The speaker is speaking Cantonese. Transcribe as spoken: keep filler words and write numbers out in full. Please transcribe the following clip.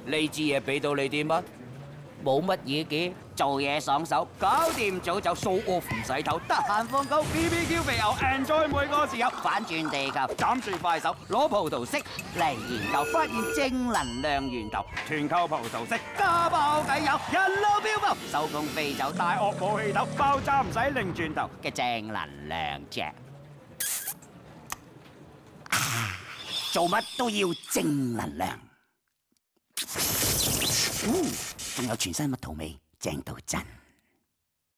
呢支嘢俾到你啲乜？冇乜嘢嘅，做嘢爽手，搞掂早就掃 off 唔洗頭，得閒放狗 B B Q 肥牛 enjoy 每個時候，反轉地球斬住快手，攞葡萄適嚟研究，發現正能量源頭，全靠葡萄適加爆計有，人路飆浮，手工飛走大惡冇氣頭，爆炸唔使擰轉頭嘅正能量啫。做乜都要正能量。仲有全新蜜桃味，正到震。